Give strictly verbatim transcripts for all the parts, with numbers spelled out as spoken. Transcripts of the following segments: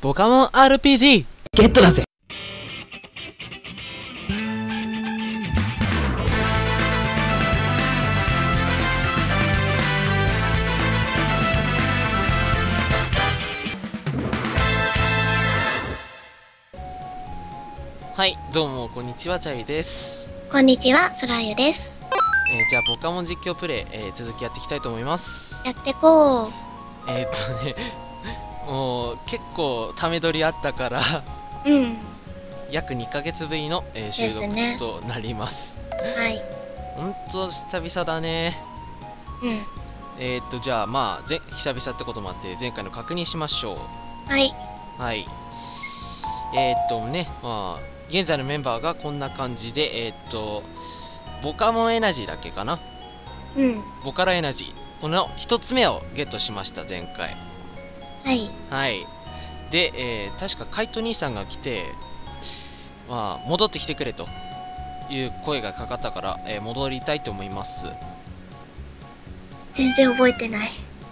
ポカモン アールピージー ゲットだぜ。はい、どうもこんにちは、チャイです。 こんにちは、そらゆです。 えー、じゃあポカモン実況プレイ、えー、続きやっていきたいと思います。 やってこう。 えー、っとねもう結構ため撮りあったからうん約にかげつぶりの、えー、収録となります。 はい。 ほんと久々だね。 うんえー、っとじゃあまあぜ久々ってこともあって前回の確認しましょう。 はいはい。えー、っとねまあ現在のメンバーがこんな感じで、えー、っとボカモンエナジーだっけかな。 うんボカラエナジー、このひとつめをゲットしました前回。 はいはいで、えー、確かカイト兄さんが来て、まあ、戻ってきてくれという声がかかったから、えー、戻りたいと思います。 全然覚えてない。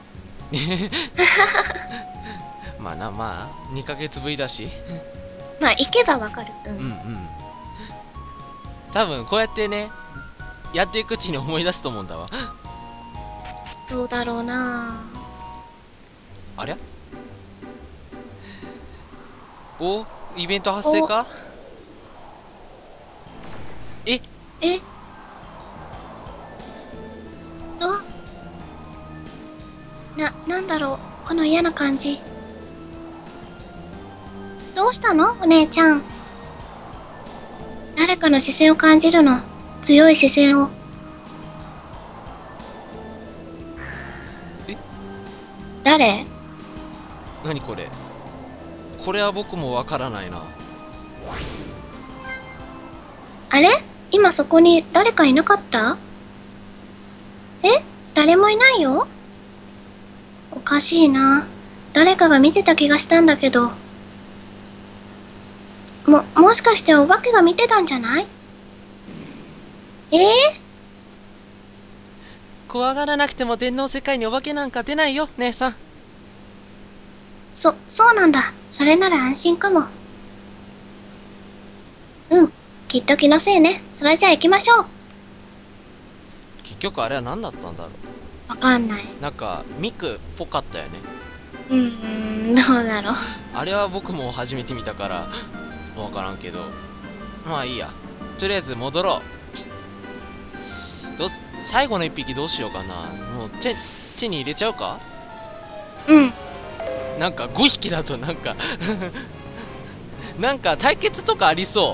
まあな、まあにかげつぶりだしまあ行けばわかる。ううんうんん多分こうやってねやっていくうちに思い出すと思うんだわ。 どうだろうな。 ありゃおイベント発生か。ええどな、なんだろう、この嫌な感じ。どうしたのお姉ちゃん。誰かの視線を感じるの。強い視線を。 え誰？ 何これ。これは僕もわからないな。 あれ？今そこに誰かいなかった？え？誰もいないよ？おかしいな。誰かが見てた気がしたんだけど。も、もしかしてお化けが見てたんじゃない？えー、 怖がらなくても電脳世界にお化けなんか出ないよ姉さん。 そ、そうなんだ。それなら安心かも。うん。きっと気のせいね。それじゃあ行きましょう。 結局あれは何だったんだろわかんない。 う。なんかミクっぽかったよね。 うーん、どうだろう。 あれは僕も初めて見たからわからんけど、まあいいや。とりあえず戻ろう。どうす最後の一匹どうしようかな。もう手手に入れちゃうか。 うん。 なんかごひきだとなんかなんか対決とかありそう。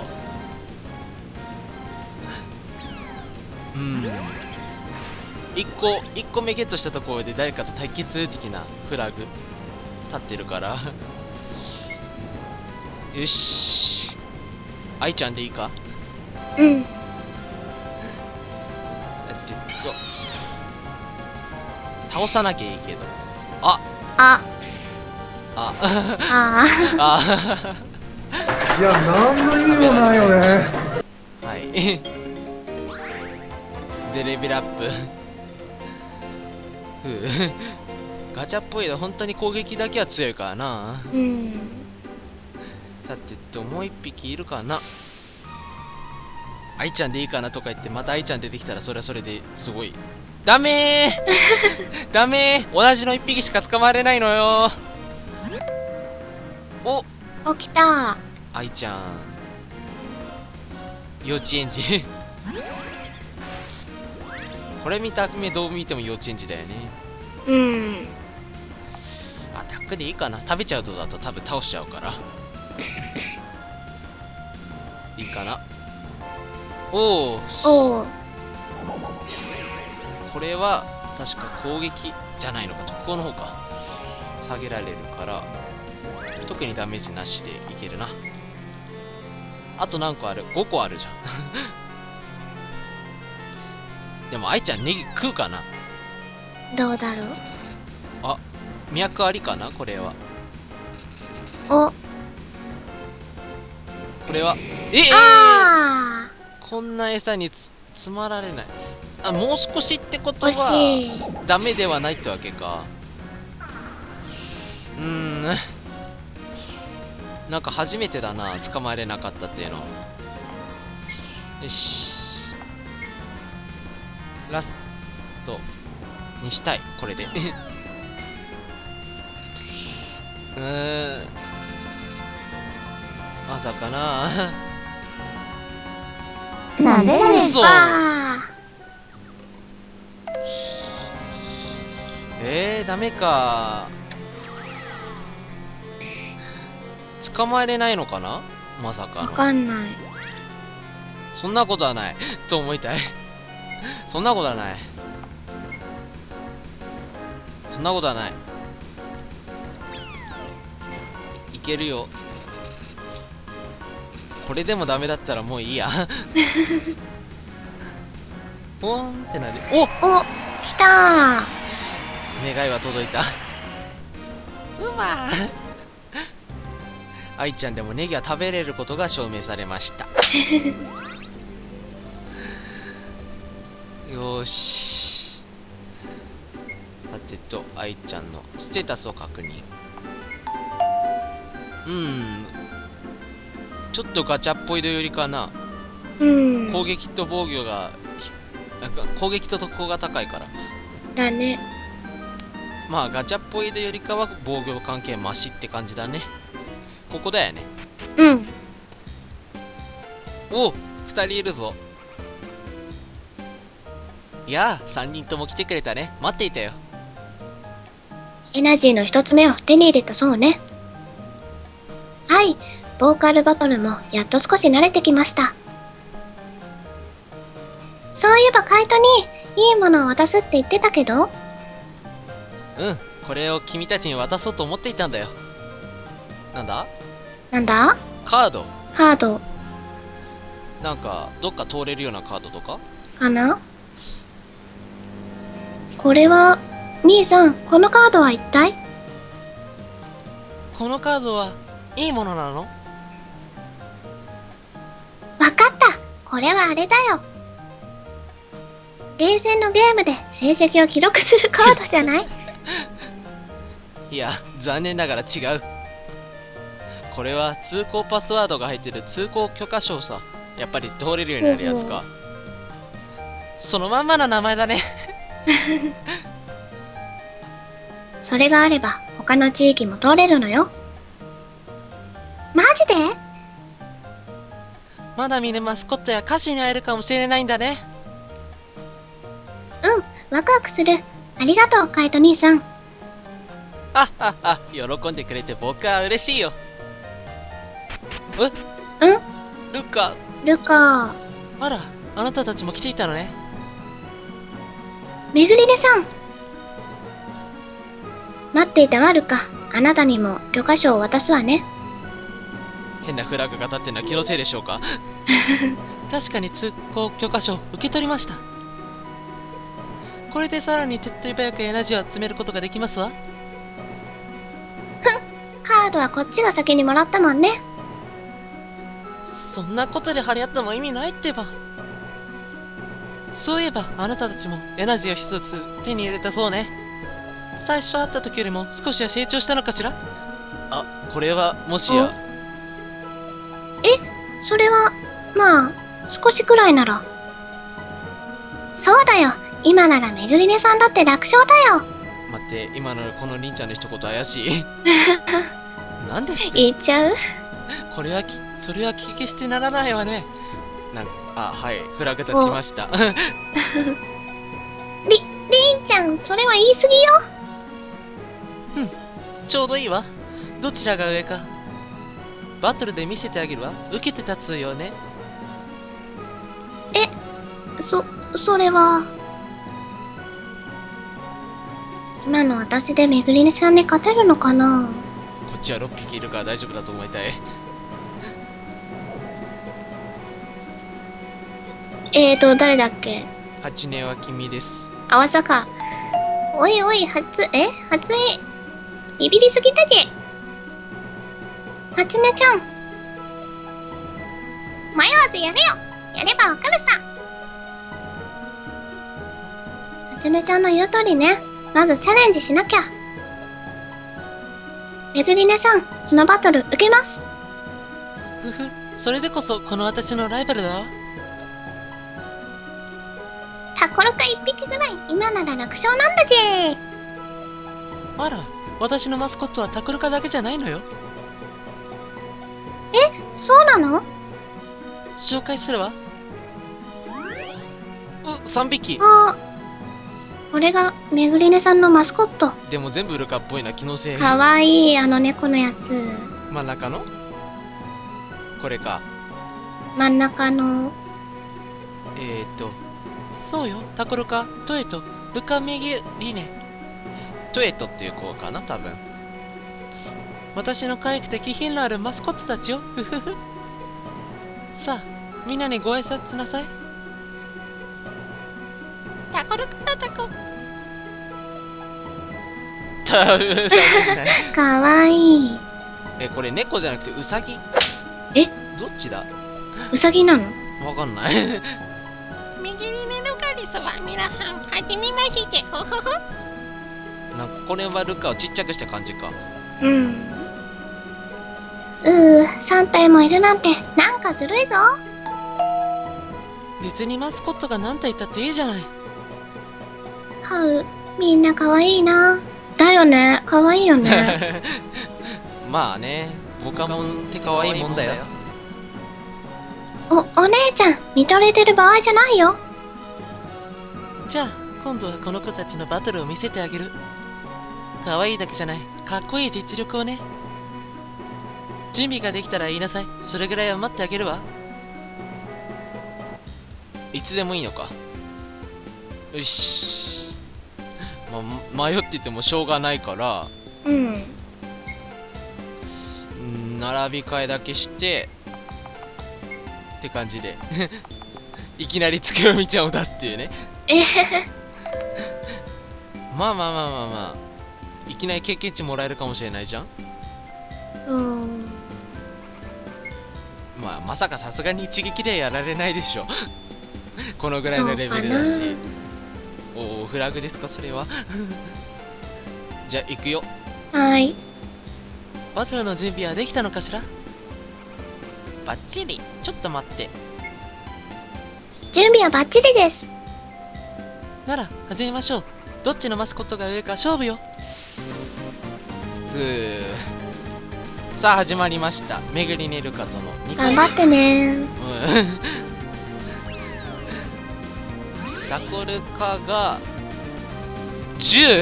うんいっこいっこめゲットしたところで誰かと対決的なフラグ立ってるからよし愛ちゃんでいいか。 うんえっと倒さなきゃいいけど、ああ、 あああいや、何の意味もないよね。 はいでレベルアップふうガチャっぽいの本当に攻撃だけは強いからな。 ー。うん。 だってっともう一匹いるかな。愛ちゃんでいいかなとか言ってまた愛ちゃん出てきたらそれはそれですごいダメーダメー同じの一匹しか捕まれないのよ。お起きた。 愛ちゃん幼稚園児これ見た目どう見ても幼稚園児だよね。 うん。 アタックでいいかな。食べちゃうとだと多分倒しちゃうからいいかな。おおおう。 これは確か攻撃じゃないのか、特攻の方か。下げられるから特にダメージなしでいけるな。あと何個ある？ごこあるじゃんでも愛ちゃんネギ食うかな。 どうだろう。 あ脈ありかな。これはお、 これはええあー、こんな餌につつまられない。あもう少しってことー。惜はしい。 ダメではないってわけか。うーんなんか初めてだな、捕まえれなかったっていうの。よし、ラストにしたい、これで。うーん、まさかな。 なんでやねん。 嘘。 あえー、ダメか。捕まえれないのかな、まさかー、わの。 かんない。 そんなことはないと思いたい。そんなことはない。そんなことはない。いけるよ。これでもダメだったらもういいや。ポーンってなる。お、 お、来たー。 願いは届いた。うまー。愛ちゃんでもネギは食べれることが証明されました。よーし。さてと、愛ちゃんのステータスを確認。うん、ちょっとガチャっぽいのよりかな。 うん。 攻撃と防御がひなんか攻撃と特攻が高いから、 だね。 まあガチャっぽいのよりかは防御関係マシって感じだね。ここだよね。 うん。 おお、ふたりいるぞ。いやあ、さんにんとも来てくれたね。待っていたよ。 エナジーの一つ目を手に入れたそうね。はい、ボーカルバトルもやっと少し慣れてきました。そういえばカイトにいいものを渡すって言ってたけど。 うん、これを君たちに渡そうと思っていたんだよ。なんだ？ なんだ？ カード。 カードなんかどっか通れるようなカードとか？ かな？これは、兄さん、このカードは一体？ このカードはいいものなの？ わかった。これはあれだよ。ゲーセンのゲームで成績を記録するカードじゃない？ いや、残念ながら違う。これは通行パスワードが入ってる通行許可証さ。やっぱり通れるようになるやつか。そのまんまな名前だね。 それがあれば他の地域も通れるのよ。マジで？ まだ見ぬマスコットや歌手に会えるかもしれないんだね。 うん、ワクワクする。ありがとう、カイト兄さん。 はっはっは、喜んでくれて僕は嬉しいよ。え？ うん？ ルカ、 ルカ、 あら、あなたたちも来ていたのね。 めぐりねさん。待っていたわ、ルカ。あなたにも許可証を渡すわね。 変なフラグが立ってるのは気のせいでしょうか。確かに通行許可証受け取りました。これでさらに手っ取り早くエナジーを集めることができますわ。 カードはこっちが先にもらったもんね。 そんなことで張り合っても意味ないってば。そういえばあなたたちもエナジーを一つ手に入れたそうね。最初会った時よりも少しは成長したのかしら。あ、これはもしや。 え、それは、まあ、少しくらいなら。そうだよ。今ならめぐりねさんだって楽勝だよ。 待って、今のこのりんちゃんの一言怪しい。なんですって。 言っちゃう？ これはき、それは聞き消してならないわね。なんか、あ、はい、フラグ立ちました。 り、りんちゃん、それは言い過ぎよ。 ちょうどいいわ。どちらが上か。バトルで見せてあげるわ。受けて立つよね。 え、そ、それは。今の私でめぐりねさんに勝てるのかな？ こっちはろっぴきいるから大丈夫だと思いたい。 えーと、誰だっけ？ はちねは君です。 あわさか。おいおい、初、え初え。ビビりすぎたぜ。はちねちゃん。迷わずやれよ。やればわかるさ。はちねちゃんの言う通りね。まずチャレンジしなきゃ。めぐりねさん、そのバトル受けます。 ふふ、それでこそこの私のライバルだわ。 タコルカ一匹ぐらい今なら楽勝なんだぜ。 あら、私のマスコットはタクルカだけじゃないのよ。 え、そうなの？ 紹介するわ。う、さんびき。 あ、これがめぐりねさんのマスコット。 でも全部ウルカっぽいな、気のせい。 かわいい、あの猫のやつ。 真ん中のこれか。 真ん中の。 えーとそうよ、タコルカ、トエト、ルカメギリネ。トエトっていう子かな、多分。私の可愛くて気品のあるマスコットたちよ。ふふふ。さあ、みんなにご挨拶なさい。タコルカタコ。たぶかわいい。 え、これ猫じゃなくてウサギ？ え？ どっちだ？ ウサギなの？ わかんない。 右にねルカですわ。皆さん、はじめまして。ほほほ。 なんかこれはルカをちっちゃくした感じか。 うん。うー、さん体もいるなんて、なんかずるいぞ。 別にマスコットが何体いたっていいじゃない。 はう、みんなかわいいな。だよね、かわいいよね。 まあね、ボカモンって可愛いもんだよ。 お、お姉ちゃん、見とれてる場合じゃないよ。 じゃあ今度はこの子たちのバトルを見せてあげる。可愛いだけじゃない、かっこいい実力をね。準備ができたら言いなさい。それぐらいは待ってあげるわ。いつでもいいのか。よし、まあ、迷っててもしょうがないから、 うん。 ん並び替えだけしてって感じでいきなりつくよみちゃんを出すっていうね。 えへへ。 まあまあまあまあまあ、いきなり経験値もらえるかもしれないじゃん。 うん。 まあまさかさすがに一撃でやられないでしょこのぐらいのレベルだし。おお、フラグですかそれはじゃあ行くよ。 はーい。 バトルの準備はできたのかしら。 バッチリ。ちょっと待って。 準備はバッチリです。 なら始めましょう。どっちのマスコットが上か勝負よ。ふう、さあ始まりました。めぐりねるかとのにかい頑張ってね。 うんタコルカがじゅう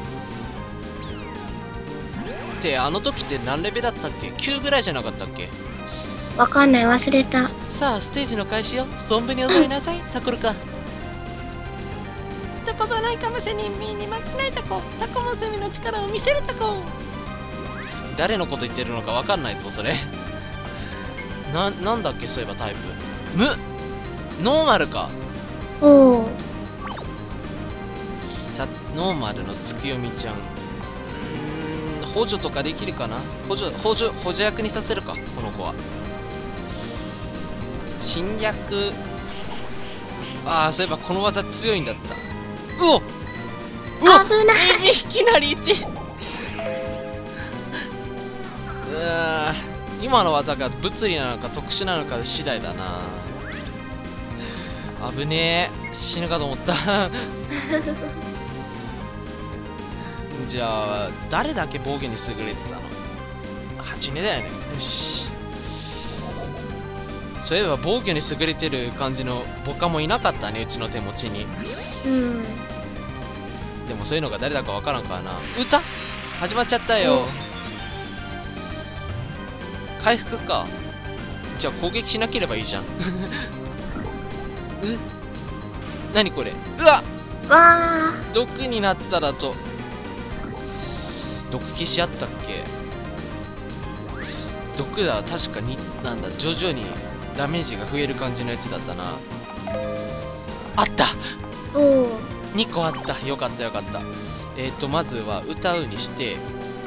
ってあの時って何レベルだったっけ？ きゅう ぐらいじゃなかったっけ？ わかんない、忘れた。 さあステージの開始よ。存分に踊りなさいタコルカ。 タコじゃないかもしれんみに負けないタコ。タコ娘の力を見せるタコ。 誰のこと言ってるのかわかんないぞそれな、なんだっけそういえばタイプ無ノーマルか。 おお。 さノーマルのつくよみちゃん、うーん補助とかできるかな。補助補助補助役にさせるかこの子は。侵略、ああそういえばこの技強いんだった。うおっ、うわっ、 危ない。 いきなりいち。うわー、今の技が物理なのか特殊なのか次第だな。危ねえ、死ぬかと思ったじゃあ誰だけ防御に優れてたの？はちねだよね。よし、そういえば防御に優れてる感じのボカもいなかったね、うちの手持ちに。 うん。 でもそういうのが誰だかわからんからな。歌始まっちゃったよ。回復か。じゃあ攻撃しなければいいじゃんう何これ、うわっ、 わあ。 毒になっただと毒消しあったっけ。毒だ、確かになんだ、徐々にダメージが増える感じのやつだったな。あった、 おお。 にこあった。よかったよかった。えっ、ー、とまずは歌うにして、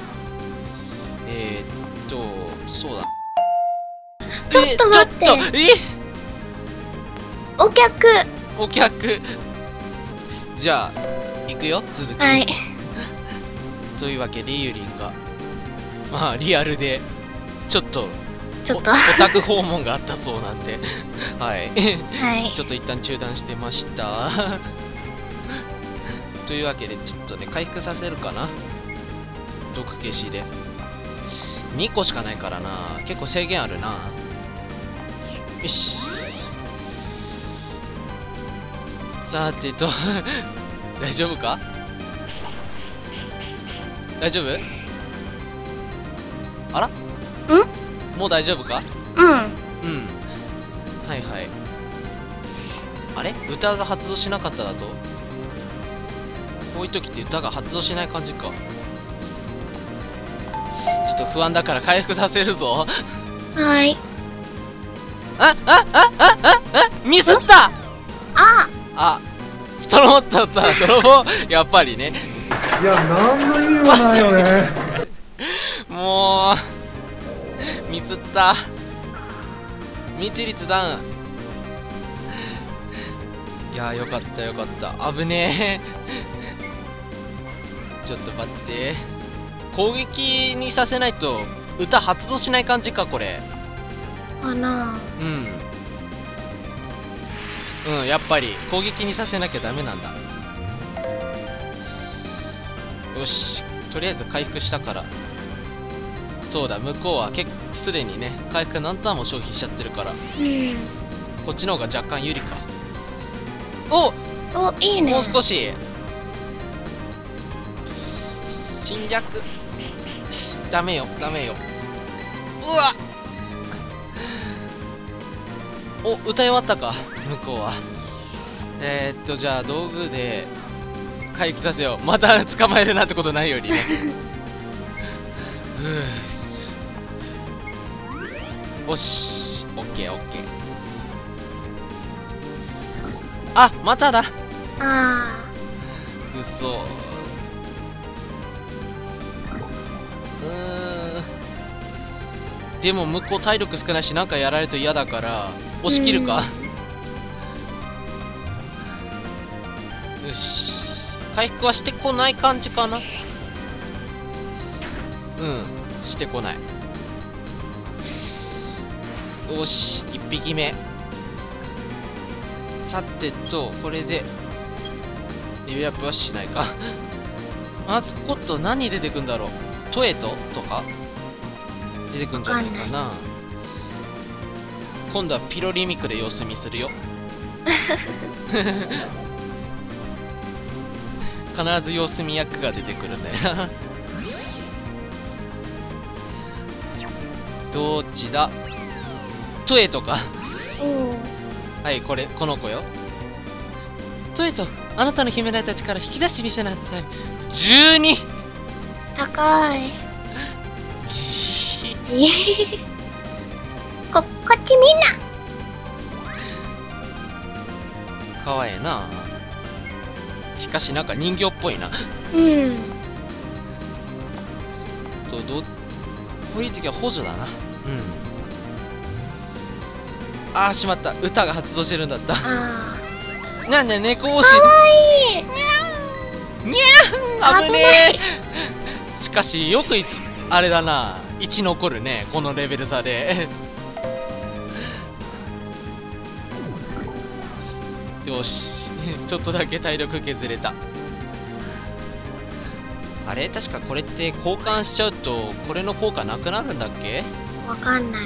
えっ、ー、とそうだ、 ちょっと待って、 えー、ちょっとえお客。 お客じゃあ行くよ続き。 はい。 というわけでゆりんがまあリアルでちょっとちょっとおオタク訪問があったそうなんではいはいちょっと一旦中断してましたというわけでちょっとね回復させるかな。毒消しでにこしかないからな、結構制限あるな。よし、さてと大丈夫か、大丈夫、あらんもう大丈夫か。 うんうん、はいはい。あれ歌が発動しなかっただと、こういう時って歌が発動しない感じか。ちょっと不安だから回復させるぞはい。 ああああああミスった。 ああ、泥棒だった泥棒やっぱりね。 いや、何の意味もないよね。 もうミスった。未知率ダウン。いやーよかったよかった、危ねえちょっと待って、攻撃にさせないと歌発動しない感じかこれ。 かな。 うんうん、やっぱり攻撃にさせなきゃダメなんだ。よし、とりあえず回復したから。そうだ、向こうは結構すでにね回復何ターンも消費しちゃってるから、 うん。 こっちの方が若干有利か。お、 お、いいね。 もう少し侵略ダメよダメよ。うわっ、お、歌い終わったか向こうは。えー、っとじゃあ道具で回復させよう。また捕まえるなんてことないようにねふう、おし、オッケーオッケー。あ、まただ。 あうそ。うーん、でも向こう体力少ないしなんかやられると嫌だから押し切るか。よし、回復はしてこない感じかな。うん、してこない。よし、いっぴきめ。さてとこれでレベルアップはしないかマスコット何出てくんだろう。トエトとか出てくんじゃないかな。今度はピロリミクで様子見するよ必ず様子見役が出てくるんだよなどっちだ、トエトか。 あ。おお。 はい、これこの子よ。トエト、あなたの秘められた力引き出してみせなさい。じゅうに。 高い。 じーじこ、こっちみんな。 かわええな。しかしなんか人形っぽいなうん。 とどこういう時は補助だな。うん、あーしまった、歌が発動してるんだった。 あなんで猫推し。 あ。かわいい。 にゃーん、危ねえしかしよくいちあれだな、いち残るねこのレベル差でよしちょっとだけ体力削れた。あれ確かこれって交換しちゃうとこれの効果なくなるんだっけ。 わかんない。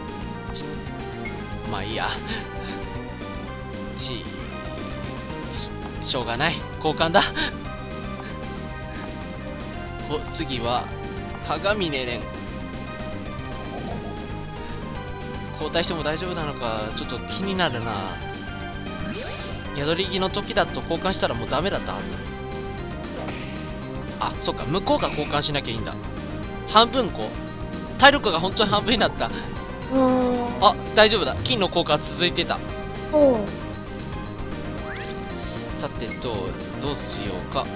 まあいいやちししょうがない、交換だこ次は鏡ねれん。交代しても大丈夫なのかちょっと気になるな。宿り木の時だと交換したらもうダメだったはず。あ、そっか、向こうが交換しなきゃいいんだ。半分こ体力が本当に半分になった。 おお。 あ、大丈夫だ、金の効果は続いてた。 おお。 さてとどうしようか。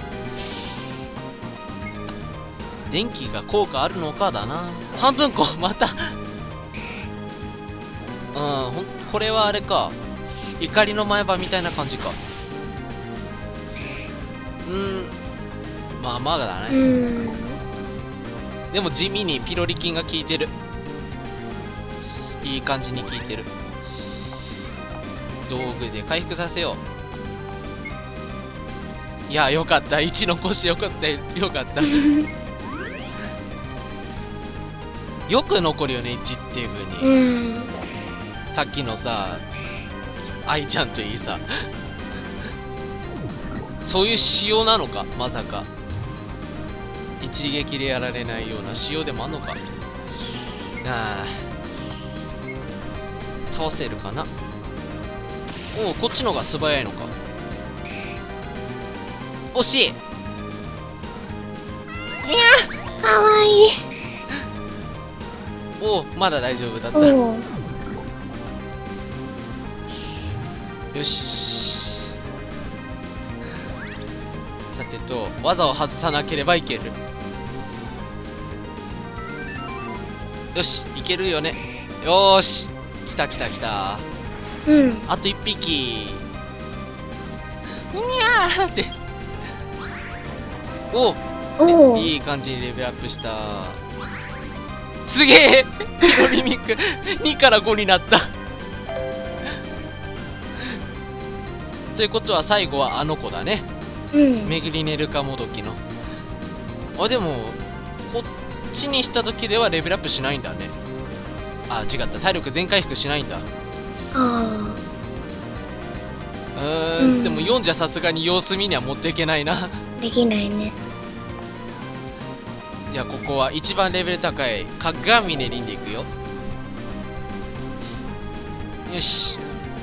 電気が効果あるのかだな。半分こまたうん、ほんこれはあれか、怒りの前歯みたいな感じか。うん、まあまあだね。 うん。 でも地味にピロリ菌が効いてる。 いい感じに効いてる。道具で回復させよう。いや、よかった。いち残してよかった。よかったよく残るよね、いちっていう風に。 うん。 さっきのさ、愛ちゃんといいさそういう仕様なのか、まさか一撃でやられないような仕様でもあんのか。ああ、倒せるかな。おお、こっちのが素早いのか。惜しい。いやかわいい。 おお、まだ大丈夫だった。 おお。 よし。さてと、技を外さなければいける。よし、いけるよね。よーし、来た来た来た。 うん。 あといっぴき。うにゃーって。おおお。 いい感じにレベルアップした。すげえヒロリミックにからごになったということは最後はあの子だね。 うん。 めぐりねるかもどきの。あ、でもこっちにした時ではレベルアップしないんだね。あ、違った、体力全回復しないんだ。 あうーん、 うんでもよんじゃさすがに様子見には持っていけないなあ。できないね。 いや、ここは一番レベル高い鏡ねりんでいくよ。よし。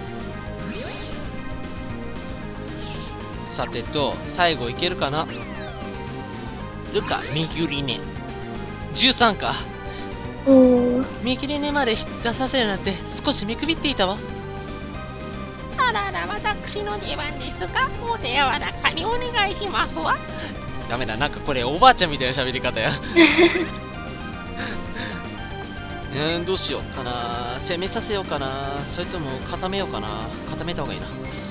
さてと、最後いけるかな。ルカ、めぐりねじゅうさんか。 おお。 めぐりねまで出させるなんて少し見くびっていたわ。 あらら、私の出番ですが、お手柔らかにお願いしますわ。 ダメだ、なんかこれおばあちゃんみたいな喋り方やうーん、どうしようかな。攻めさせようかな、それとも固めようかな。固めた方がいいな。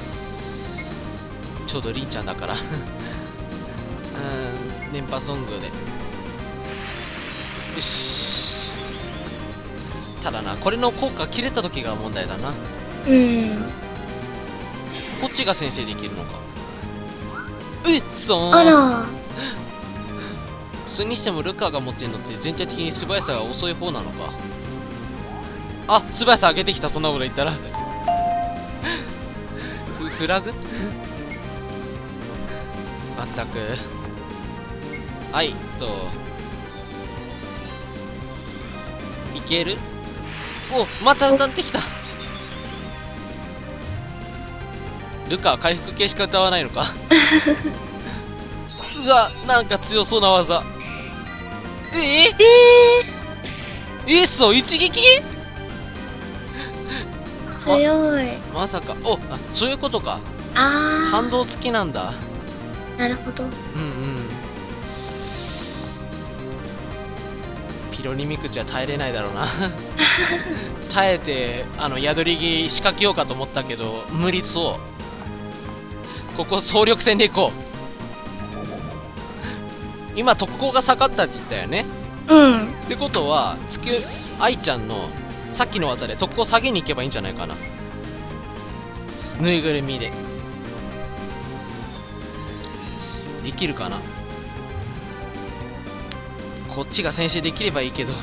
ちょうどりんちゃんだからうーん、電波ソングで。よし。ただな、これの効果切れた時が問題だな。 うん。 こっちが先制できるのか。うっそーん。 あら。 それにしてもルカが持ってるのって全体的に素早さが遅い方なのか。あ、素早さ上げてきた。そんなこと言ったらフフラグまったく。はいと、いける。お、また歌ってきた。ルカは回復系しか歌わないのかうわ、なんか強そうな技。えー、 ええー、そう、一撃ー、強い。 まさか。お、あ、そういうことか。 あ反動付きなんだ。 あ。なるほど。 うんうん。ピロリミクチは耐えれないだろうな耐えて、あの宿り木仕掛けようかと思ったけど無理そう。ここ総力戦でいこう。今特攻が下がったって言ったよね。 うん。 ってことは月愛ちゃんのさっきの技で特攻下げに行けばいいんじゃないかな。ぬいぐるみでできるかな。こっちが先制できればいいけど。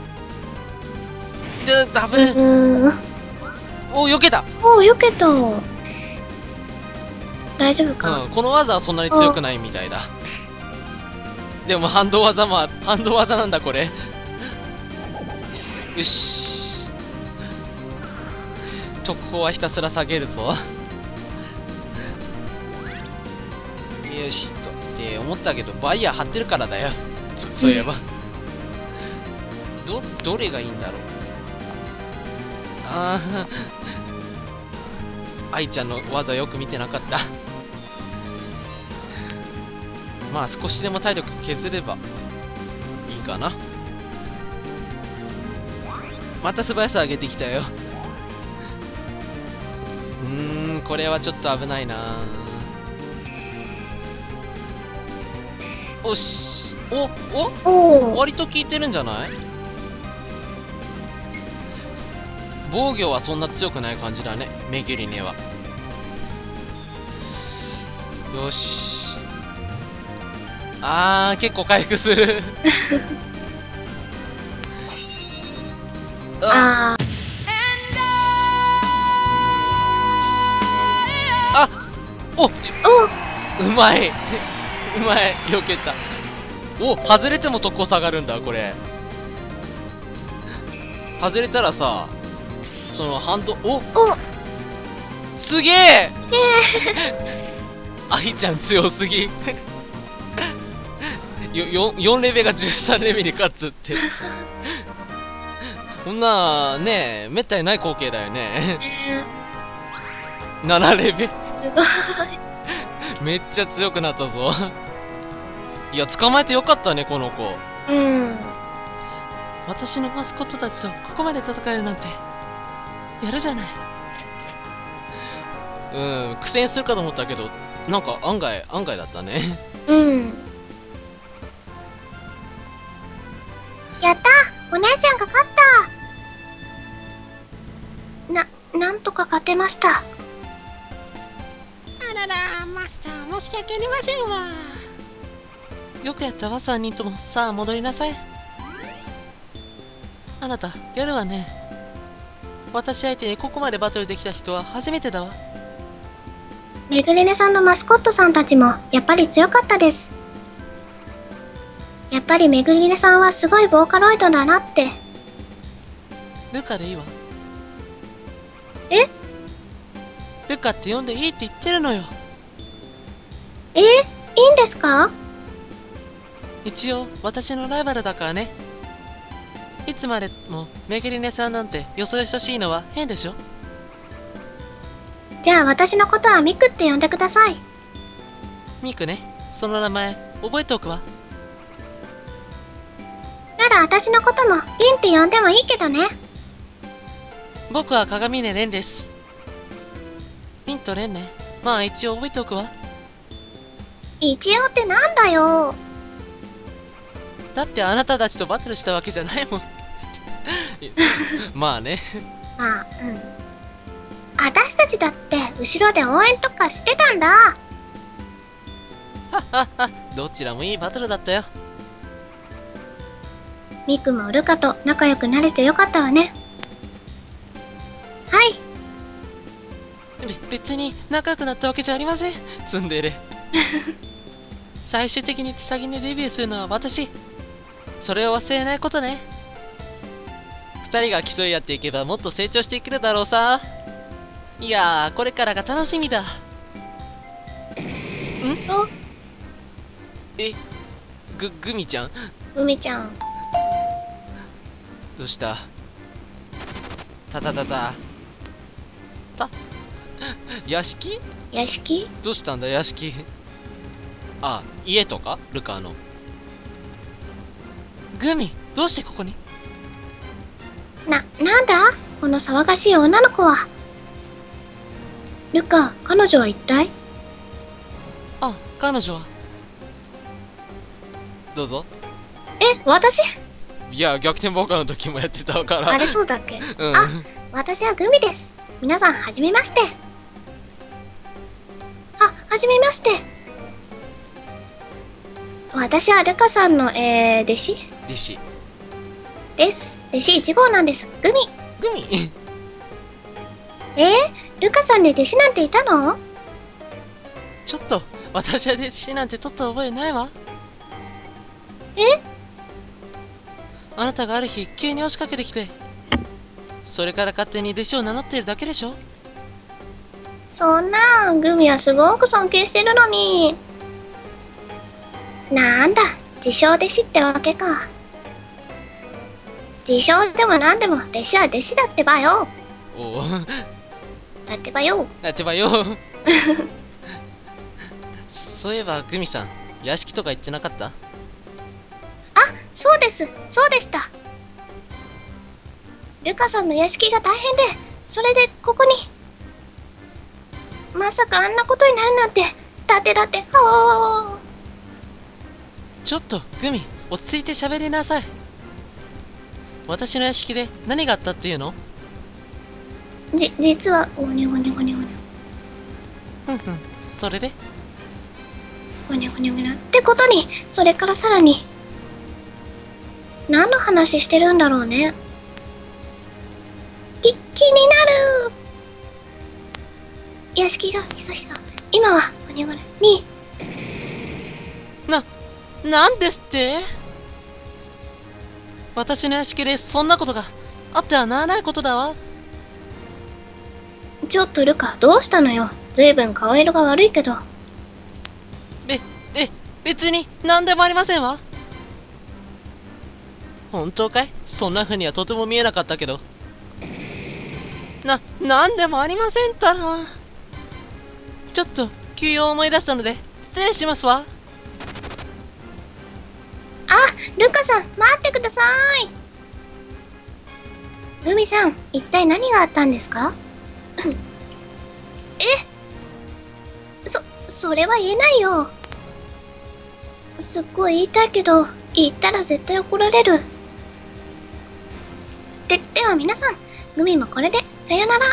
で、ダブル。 うん。 おお、避けた。 おお、避けた。大丈夫か。 うん、この技はそんなに強くないみたいだ。でも反動技もあ反動技なんだこれよし、特攻はひたすら下げるぞよしとって思ったけど、バイヤー張ってるからだよそういえば、どどれがいいんだろう。ああ愛ちゃんの技よく見てなかったまあ少しでも体力削ればいいかな。また素早さ上げてきたよ。うーん、これはちょっと危ないな。おし、おおおお。 割と効いてるんじゃない。 防御はそんな強くない感じだね、メギュリネは。よし。あー、結構回復する。あああおー、おうまい。うまい、よけた。お、外れても特攻下がるんだこれ。外れたらさ、そのハンド、おお、 すげえ。愛ちゃん強すぎ。よ 4, よんレベがじゅうさんレベに勝つって。こんなね、めったにない光景だよね。 えななレベー、すごい。 めっちゃ強くなったぞ。いや、捕まえてよかったねこの子。 うん。 私のマスコットたちとここまで戦えるなんてやるじゃない。うん、苦戦するかと思ったけど、なんか案外案外だったね。 うん。やった、お姉ちゃんが勝った。な、なんとか勝てました。 あらら、マスター、申し訳ありませんわ。 よくやったわ、さんにんとも。さあ戻りなさい。あなたやるわね。私相手にここまでバトルできた人は初めてだわ。 メグリネさんのマスコットさんたちもやっぱり強かったです。やっぱりメグリネさんはすごいボーカロイドだなって。 ルカでいいわ。 えルカって呼んでいいって言ってるのよ。 え、いいんですか？ 一応私のライバルだからね。いつまでもメグリネさんなんてよそよそしいのは変でしょ。 じゃあ私のことはミクって呼んでください。 ミクね。その名前覚えておくわ。 なら私のこともリンって呼んでもいいけどね。 僕は鏡音蓮です。リンとレンね。まあ一応覚えておくわ。 一応ってなんだよ。 だってあなたたちとバトルしたわけじゃないもん。まあね。 まあ、うん。私たちだって後ろで応援とかしてたんだ。 はっはっは。どちらもいいバトルだったよ。 ミクもルカと仲良くなれてよかったわね。はい。 べ別に仲良くなったわけじゃありません。ツンデレ。最終的に手先にデビューするのは私。それを忘れないことね。二人が競い合っていけばもっと成長していけるだろうさ。いやー、これからが楽しみだ。ん？ お、 え、ぐ、グミちゃん海ちゃん。 どうした？たたたたた屋敷？ 屋敷？ どうしたんだ屋敷。あ、家とかルカの。グミ、どうしてここに？ な、なんだこの騒がしい女の子は。ルカ、彼女は一体？ あ、彼女は。どうぞ。 え、私？ いや、逆転ボーカーの時もやってたから。 あれそうだっけ？ うん。 あ、私はグミです。皆さん、はじめまして。あ、はじめまして。私はルカさんの、えー、弟子弟子。 です。弟子いち号なんです。グミ。 グミえー、ルカさんに弟子なんていたの？ ちょっと、私は弟子なんて取った覚えないわ。 え？ あなたがある日、急に押しかけてきて、それから勝手に弟子を名乗っているだけでしょ。 そんな、グミはすごく尊敬してるのに。なんだ、自称弟子ってわけか。自称でもなんでも弟子は弟子だってばよ。 おお。 だってばよ。 やってばよ。そういえば、グミさん、屋敷とか行ってなかった？ あ、そうです。そうでした。ルカさんの屋敷が大変で、それでここに。まさかあんなことになるなんて、だってだって、はお。 ちょっと、グミ、落ち着いて喋りなさい。私の屋敷で何があったっていうの？ じ、実は、ごにょごにょごにょごにょ。 ふんふん、それでごにょごにょごにょ。ってことに、それからさらに。何の話してるんだろうね。き、気になる。屋敷がひそひそ。今は、ごにょごにょに。 な、なんですって？私の屋敷でそんなことがあってはならないことだわ。 ちょっとルカ、どうしたのよ。ずいぶん顔色が悪いけど。 べ、べ、別に何でもありませんわ。本当かい？そんな風にはとても見えなかったけど。な、なんでもありませんったら。ちょっと急用を思い出したので失礼しますわ。 あ、ルカさん、待ってください。ルミさん、一体何があったんですか？え？そ、それは言えないよ。すっごい言いたいけど、言ったら絶対怒られる。で、では皆さん、グミもこれで、さよなら。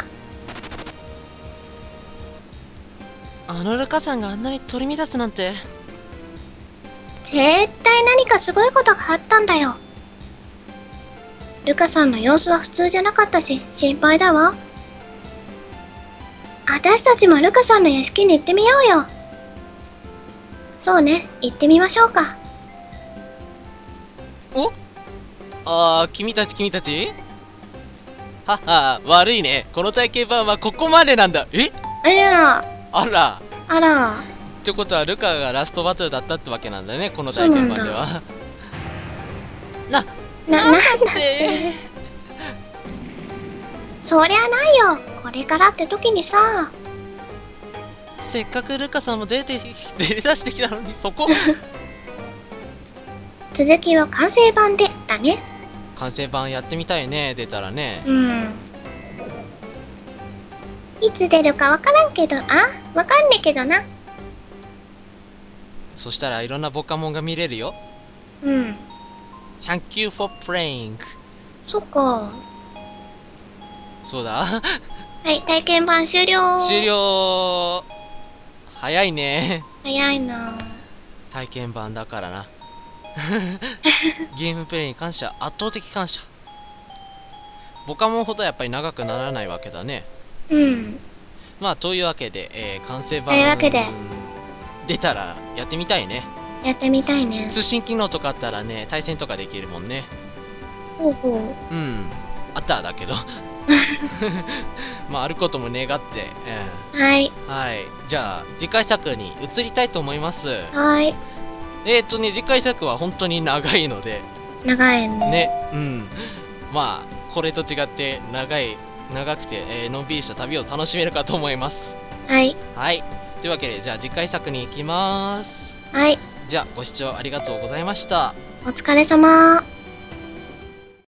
あのルカさんがあんなに取り乱すなんて。 絶対何かすごいことがあったんだよ。ルカさんの様子は普通じゃなかったし、心配だわ。私たちもルカさんの屋敷に行ってみようよ。そうね、行ってみましょうか。 お？あー、君たち君たちはは、悪いね。この体験版はここまでなんだ。え？ あら、 あら。 あら。 ってことはルカがラストバトルだったってわけなんだね、この体験版では。な、 な、 なんだなんだっってて。そりゃないよ。これからって時にさ。 せっかくルカさんも出て出だしてきたのにそこ続きは完成版で、だね。 完成版やってみたいね、出たらね。 うん。いつ出るかわからんけど、あ、わかんねえけどな。 そしたらいろんなボカモンが見れるよ。 うん。 Thank you for playing。 そっか。 そうだはい、体験版終了。 終了。早いね。 早いな。 体験版だからな。ゲームプレイに関しては圧倒的感謝。ボカモンほどやっぱり長くならないわけだね。 うん。 まあというわけで、えー、完成版というわけで出たらやってみたいね。 やってみたいね。 通信機能とかあったらね、対戦とかできるもんね。 ほうほう。 うん、あっただけど。まああることも願って、うん、 はい。 はい。じゃあ次回作に移りたいと思います。 はい。 えっとね、次回作は本当に長いので長いね。 ね、うん、まあこれと違って長い長くて、えー、のんびりした旅を楽しめるかと思います。 はい。 はい。というわけで、じゃあ次回作に行きます。 はい。 じゃあご視聴ありがとうございました。 お疲れ様。